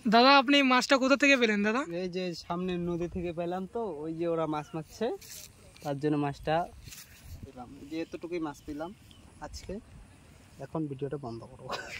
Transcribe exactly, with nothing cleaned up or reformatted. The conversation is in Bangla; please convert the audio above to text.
দাদা আপনি মাছটা কোথা থেকে পেলেন দাদা? এই যে সামনের নদী থেকে পেলাম, তো ওই যে ওরা মাছ মারছে তার জন্য মাছটা পেলাম, যে এতটুকুই মাছ পেলাম আজকে। এখন ভিডিওটা বন্ধ করবো।